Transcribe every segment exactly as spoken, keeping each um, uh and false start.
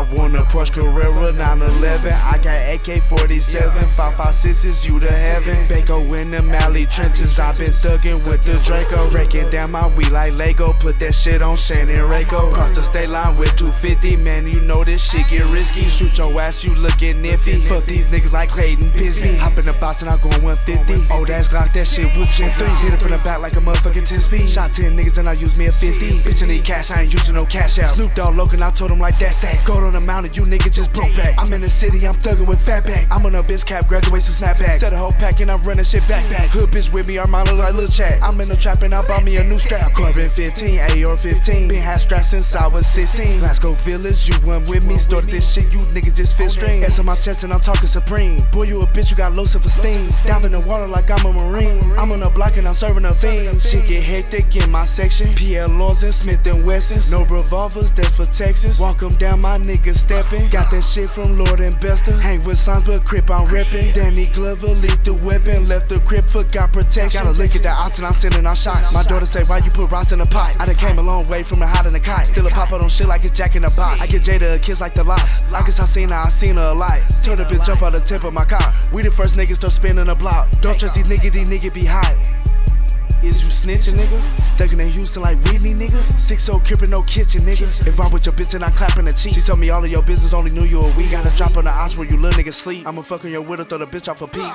want a Porsche Carrera nine eleven. I got A K forty-seven, five five sixes, you to heaven. Baco in the Mally trenches, I been thuggin' with the Draco. Breaking down my weed like Lego, put that shit on Shannon Rayco. Cross the state line with two fifty, man, you know this shit get risky. Shoot your ass, you lookin' iffy. Fuck these niggas like Clayton Bisbee. Hop in the box and I go one fifty. Old ass Glock, that shit was Gen three. Hit it from the back like a motherfucking ten speed. Shot ten niggas and I use me a fifty. Bitch, I need cash, I ain't using no cash out. Snoop Dogg local, I told him like that, that. Gold on the mountain, you niggas just broke back. I'm in the city, I'm thuggin' with Fatback. I'm on a bitch cap, graduation snapback. Set a whole pack and I'm running shit back, back. Hood bitch with me, Armando like Lil Chat. I'm in the trap and I bought me a new strap. Corbin fifteen, A R fifteen. Been had straps since I was sixteen. Glasgow Village, you went with me. Started this shit, you niggas just fit string. S on my chest and I'm talking supreme. Boy, you a bitch, you got low self-esteem. Dive in the water like I'm a marine. I'm on the block and I'm serving a fiend. Shit get hectic in my section. P L Os and Smith and Wessons. No revolvers, that's for Texas. Walk them down, my niggas steppin'. Got that shit from Lord and Bester. Hang with signs, but crip I'm reppin'. Danny Glover, lethal weapon. Left the crib, forgot protection. Gotta look at the odds and I'm sending out shots. My daughter say, why you put rocks in the pot? I done came a long way from a hot in the kite. Still a pop out on shit like a jack in a box. I get Jada a kiss like the loss. Like I seen her, I seen her a lot. Told her bitch jump out the tip of my car. We the first niggas start spinning the block. Don't trust these niggas, these niggas be high. Is you snitching, nigga? Thuggin' in Houston like Whitney, nigga? six oh crippin', no kitchen, nigga. If I'm with your bitch and I clappin' the cheek. She told me all of your business, only knew you a week. Gotta drop on the odds where you little niggas sleep. I'ma fuck on your widow, throw the bitch off a peak.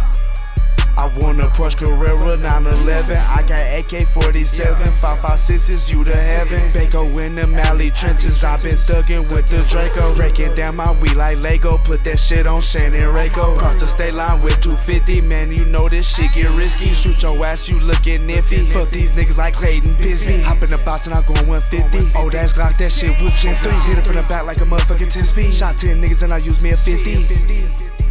I want a Porsche Carrera nine eleven. I got A K forty-seven, five five sixes, you to heaven. Baco in the Mally trenches, I been thuggin' with the Draco. Breaking down my weed like Lego, put that shit on Shannon Rayco. Cross the state line with two fifty, man, you know this shit get risky. Shoot your ass, you lookin' iffy. Fuck these niggas like Clayton Bisbee. Hop in the box and I go one fifty. Old ass Glock, that shit was Gen three. Hit it from the back like a motherfucking ten speed. Shot ten niggas and I use me a fifty.